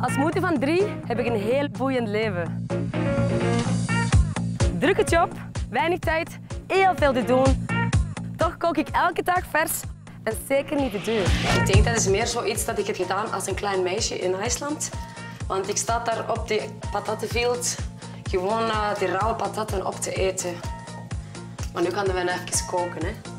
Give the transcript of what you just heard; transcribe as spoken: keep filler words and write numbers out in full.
Als moeder van drie heb ik een heel boeiend leven. Drukke job, weinig tijd, heel veel te doen. Toch kook ik elke dag vers en zeker niet te duur. Ik denk dat is meer zoiets dat ik heb gedaan als een klein meisje in IJsland. Want ik sta daar op die patattenveld gewoon uh, die rauwe patatten op te eten. Maar nu kunnen we even koken, hè.